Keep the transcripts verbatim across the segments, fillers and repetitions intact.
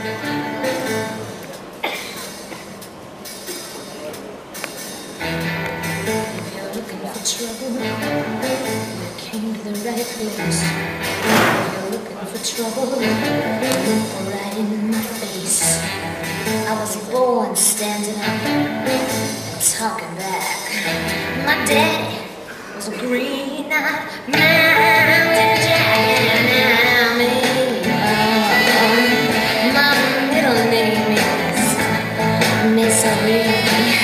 If you're looking for trouble, you came to the right place. If you're looking for trouble, right in my face. I was born standing up and talking back. My daddy was a green-eyed mountain jack, and I'm in love. My middle name is Misery.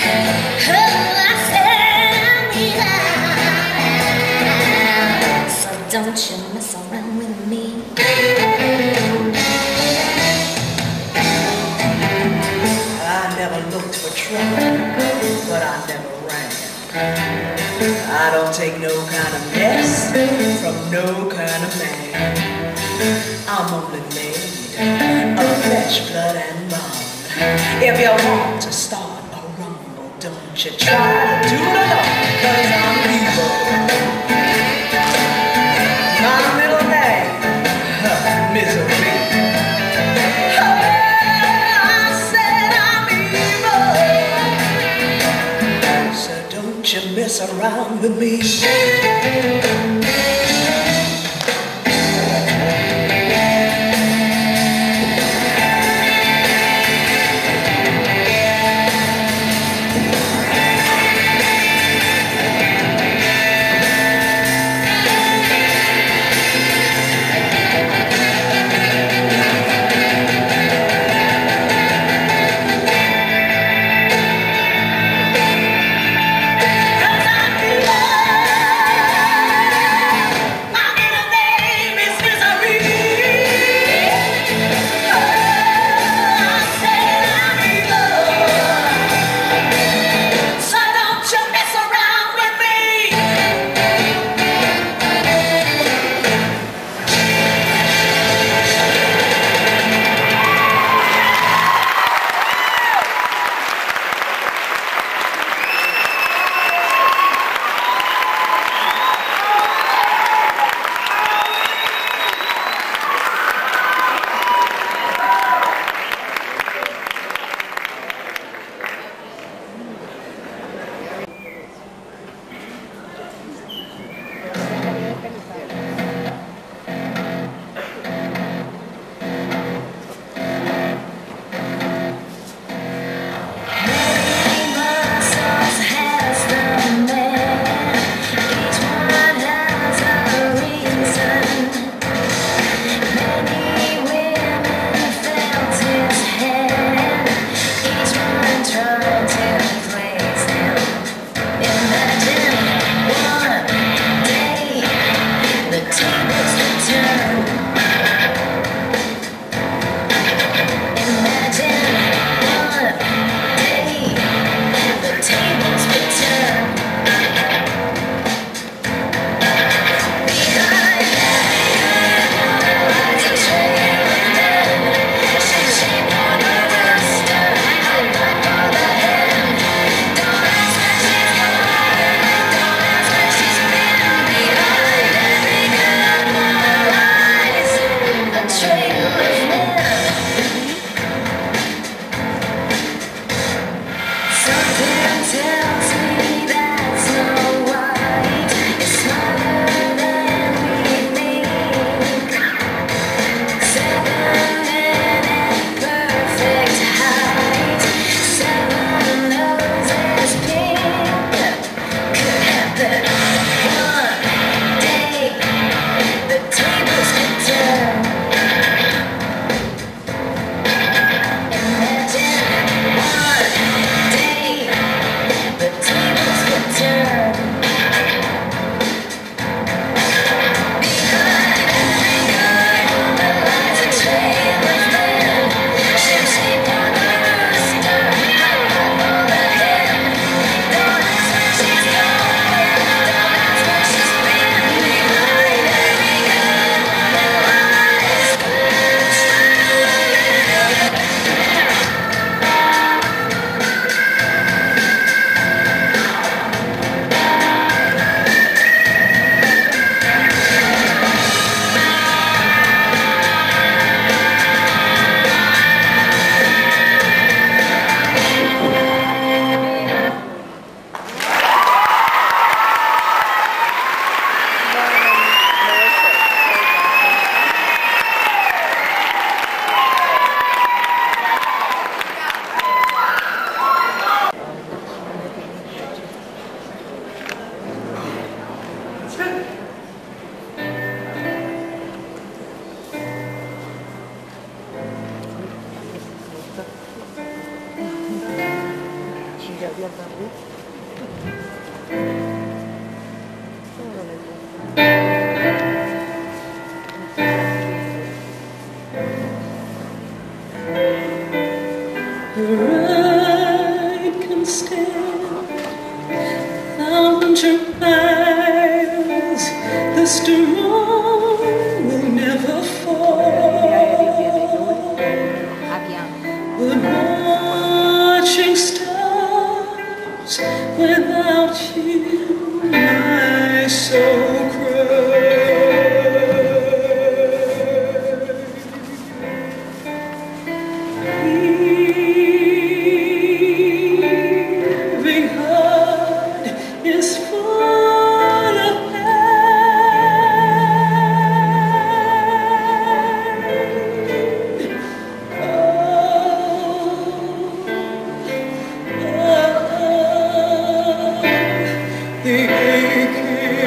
Don't you mess around with me. I never looked for trouble, but I never ran. I don't take no kind of mess from no kind of man. I'm only made of flesh, blood, and bone. If you want to start a rumble, don't you try to do it alone, 'cause I'm evil. My middle name, huh, Misery. Oh, I said I'm evil. So don't you mess around with me. I can stand thousand miles, the storm will never fall. But watching stars without you, my soul cries. Heaving heart is full of pain. The aching.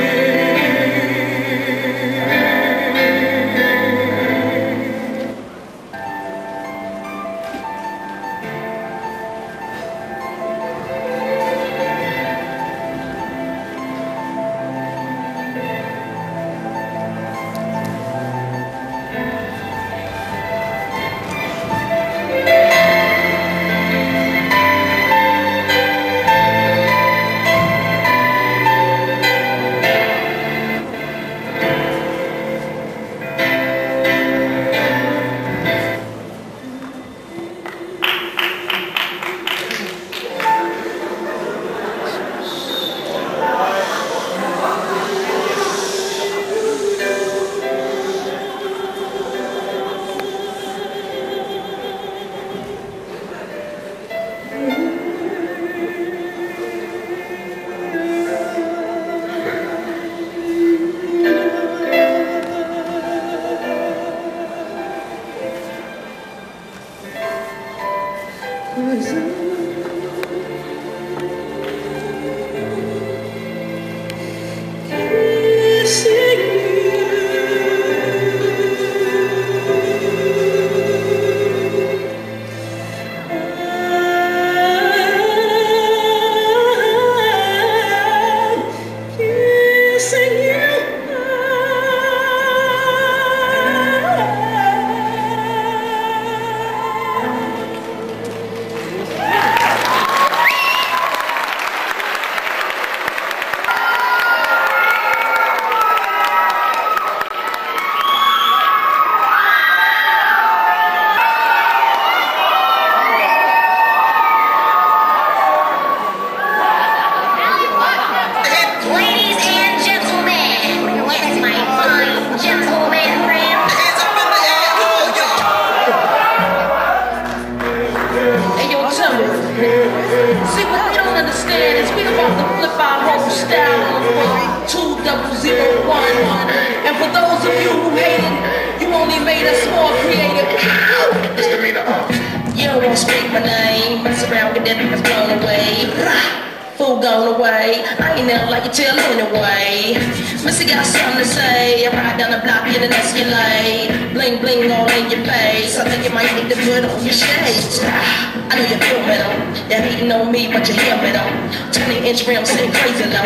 See, what they don't understand is we about to flip our whole style on the two double zero one. And for those of you who hate it, you only made us more creative. Misdemeanor off. You don't want to speak my name. Mess around with that that's blown away. Fool gone away. I ain't never like you tell anyway. Missy got something to say. I ride down the block in an Escalade. Bling bling all in your face. I think you might need to put on your shades. I know you feel me though. You're hating on me, but you hear me though. twenty inch rims sitting crazy low.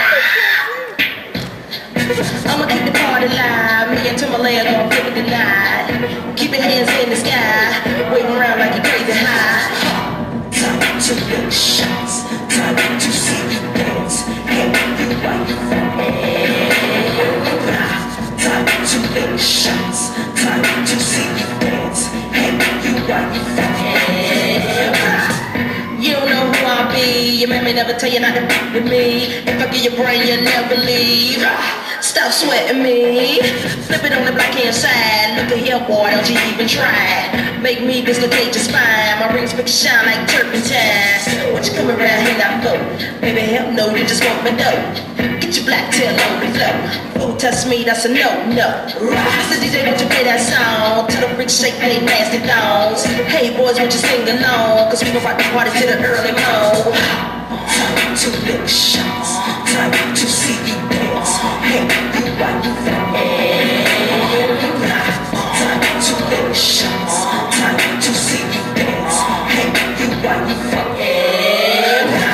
I'ma keep the party live. Me and Timberland gon' flip it tonight. Keep your hands in the sky. Waving around like you crazy high. Time to lick shots. Time to see you dance. Hey, you right Time to lick shots. Time to see you dance. Hey, you right You don't know who I be. Your mammy never tell you not to fuck with me. If I get your brain, you'll never leave. Stop sweating me. Flip it on the black hand side. Look at here, boy, don't you even try. Make me dislocate your spine. My rings make you shine like turpentine. What you come around here now for? Baby, hell no, you just want me dope. Get your black tail on the floor. Who touch me, that's a no, no. Mister D J, won't you play that song? To the freaks shake they nasty thongs. Hey boys, won't you sing along? Cause we gon' rock the party to the early morn. Time to lick shots. Time to see you dance. Hey, you rock you Time to lick shots. Time to see you dance. Hey, you rock you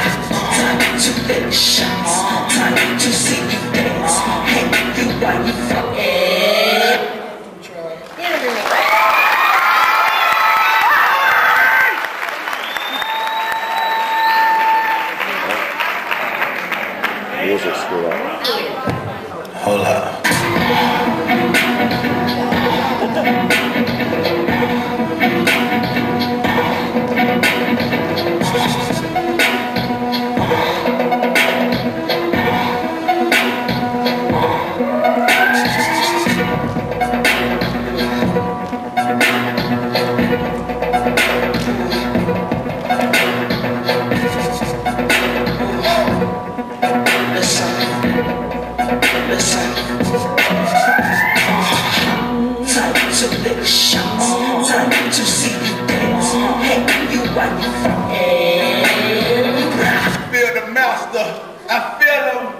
What you feel? I feel the master. I feel him.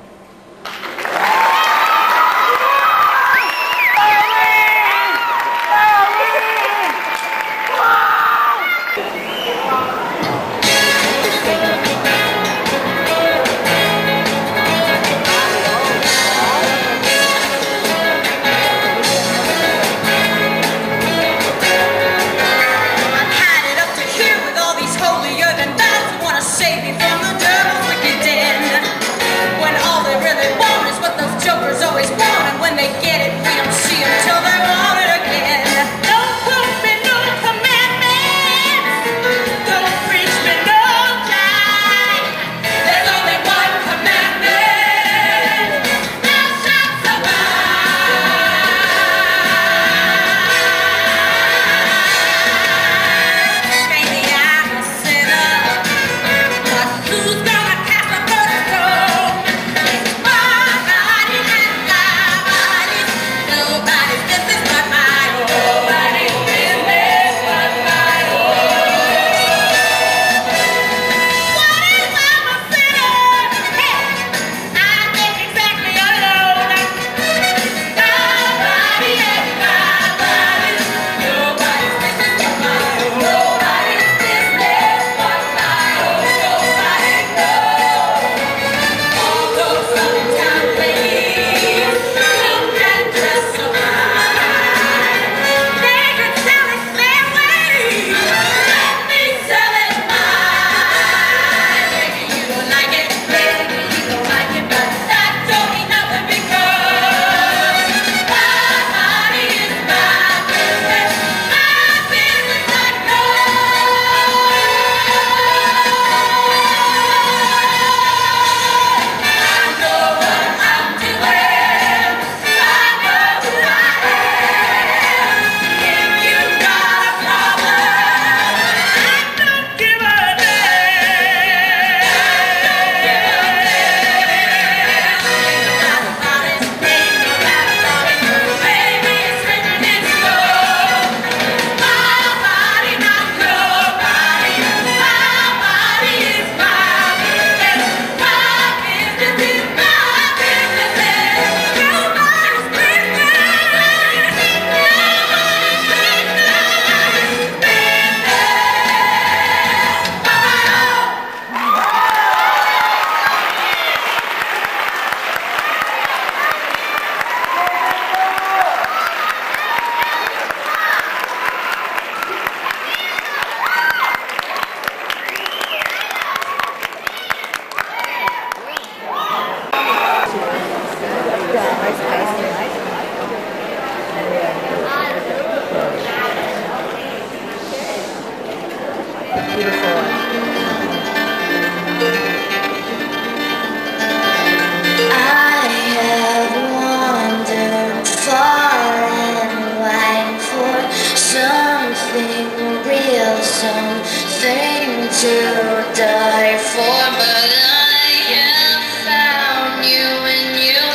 Something to die for, but I have found you, and you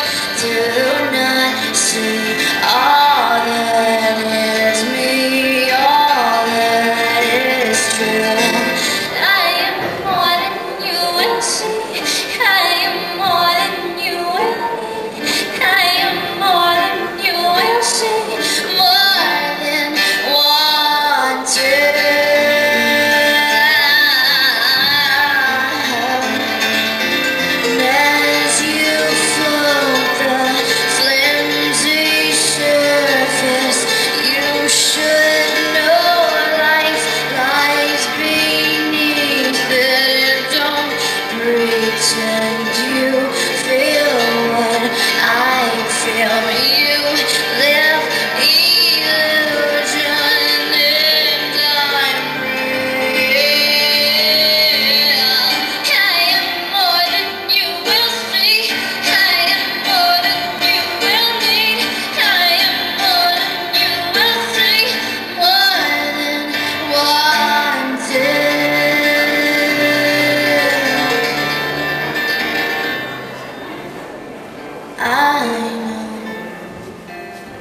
do not see all that is me, all that is true. I am more than you will see, I am more than you will need, I am more than you will see, more than wanted.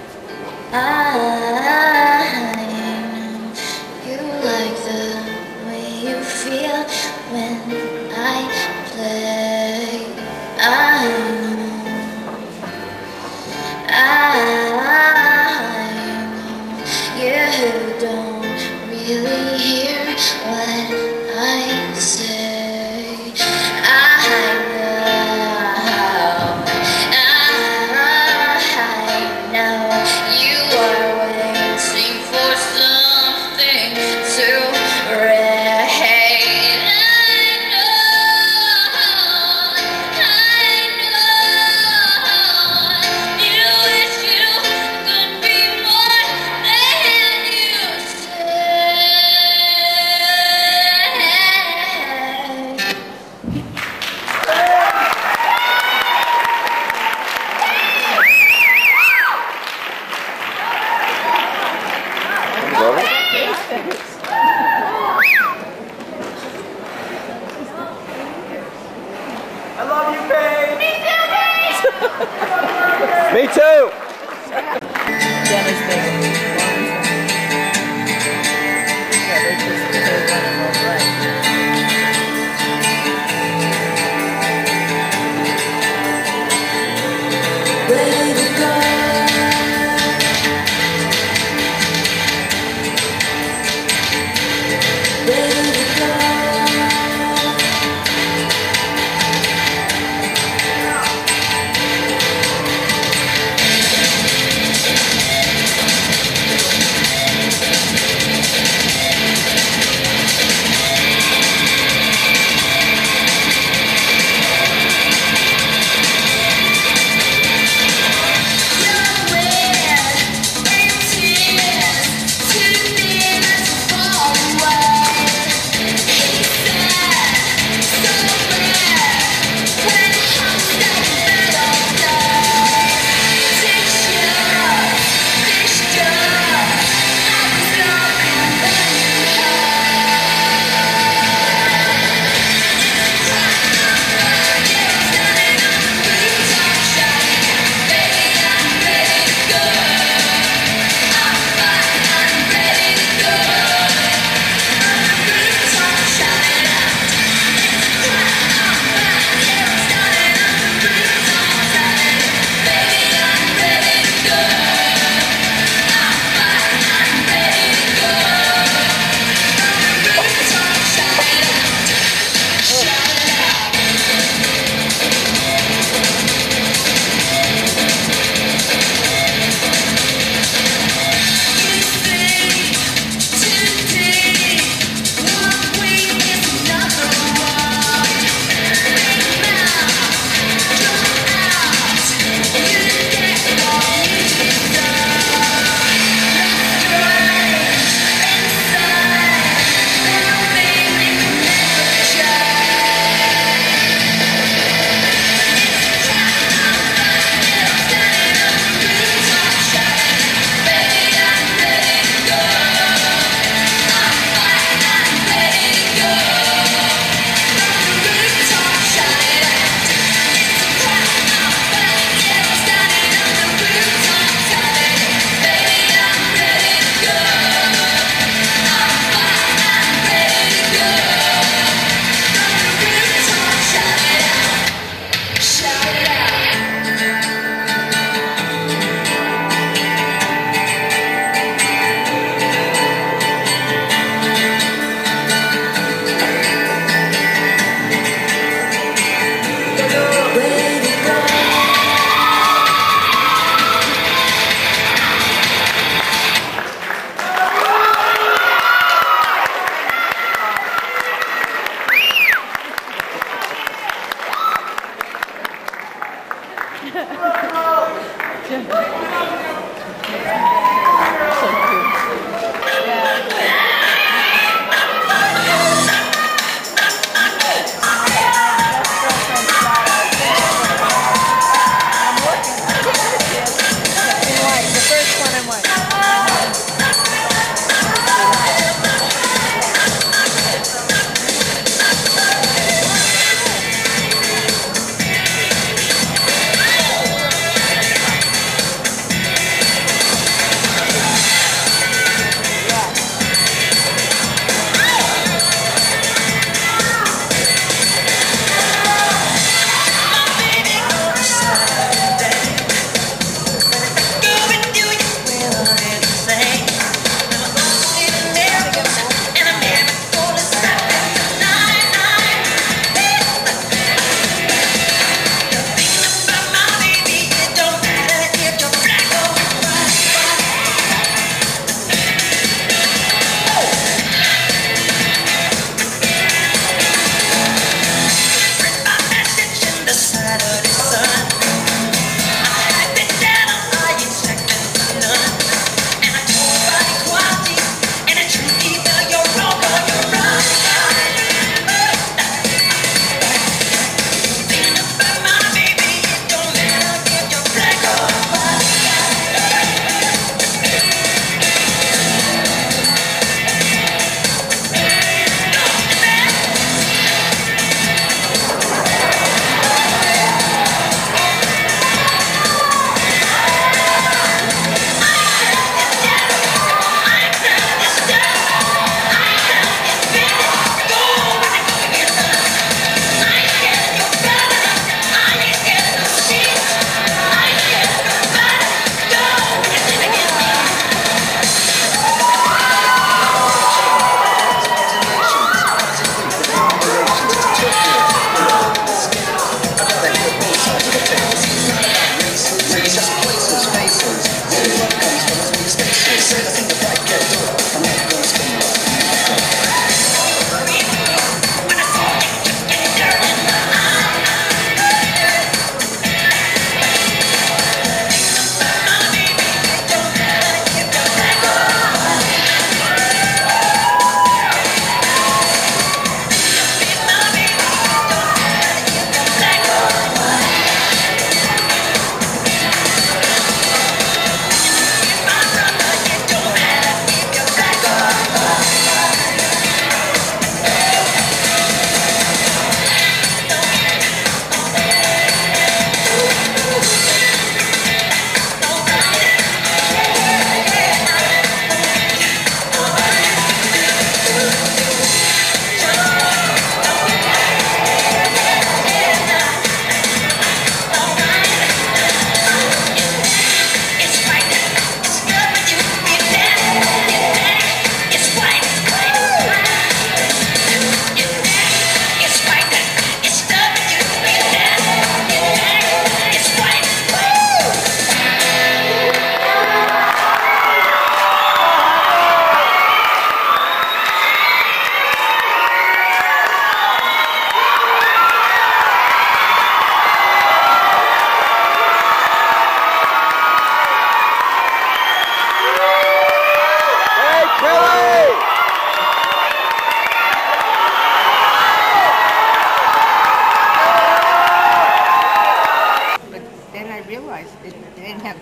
I know you like the way feel when I play. I know, I know you don't really hear what I say. I know, I know you are waiting for something to read. I love you, babe. Me too! Dennis thing. Yeah, they just they running all right. Ready to go. Ready to go.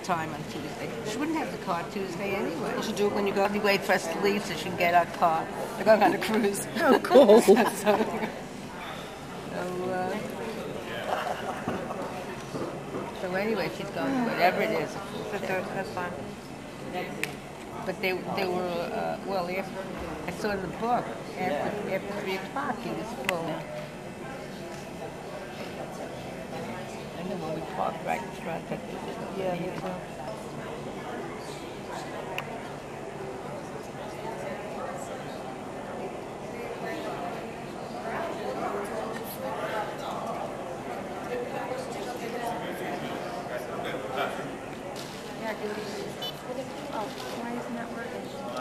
time on Tuesday. She wouldn't have the car Tuesday anyway. She'll do it when you go. We wait for us to leave so she can get our car. They're going on a cruise. Oh, cool. so, so, uh, so anyway, she's going whatever it is. That's fine. But they they were uh, well. After, I saw in the book after after three o'clock he was full. I know when we parked right in front. But Yeah, me too. Oh, why isn't that working?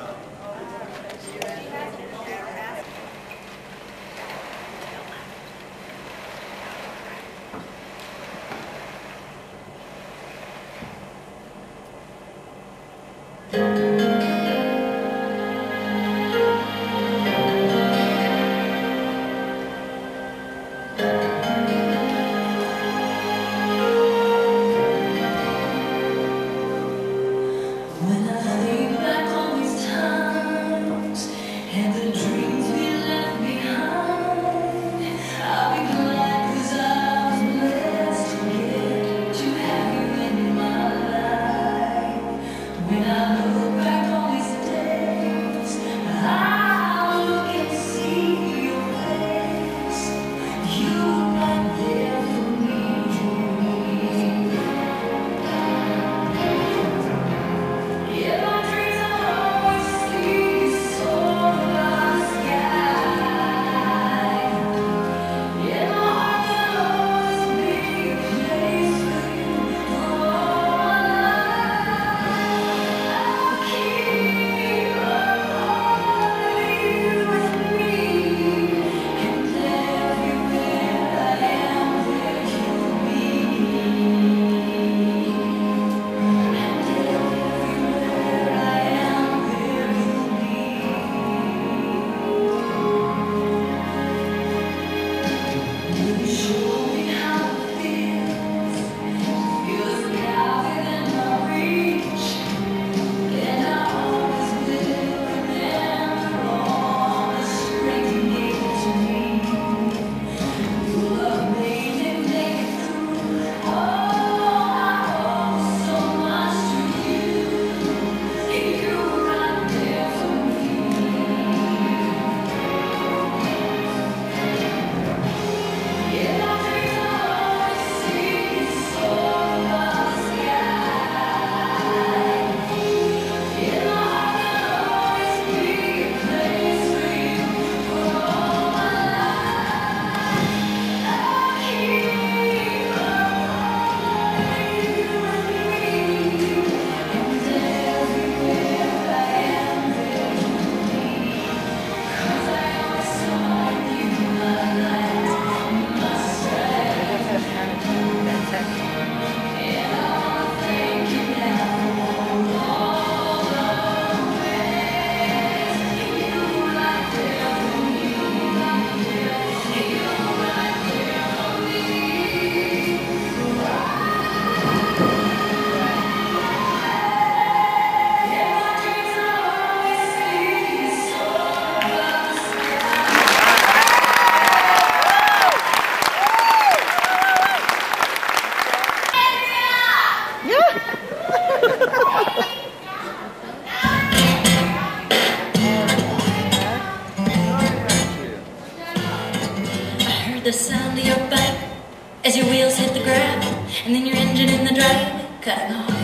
When I think back on these times and the dreams we left behind, I'll be glad 'cause I was blessed to get to have you in my life. When I look back on these days, I look and see your face. You were right there for me. In my dreams I always see you soar by the sky. In my heart there'll always be a place for you for all my life. I'll keep on you with me, and everywhere I am, there you'll be. Show me how it feels. Feels now within my reach, and I always will remember all the strength you gave to me. Your love made me make it through. Oh, I owe so much to you. You were right there for me. In my dreams I always see you soar by the sky. In my heart there'll always be a place for you for all my life. I'll keep on you with me, and everywhere I am, there you'll be. 'Cause I always saw you my light. I heard the sound of your bike as your wheels hit the ground, and then your engine in the drive cutting off.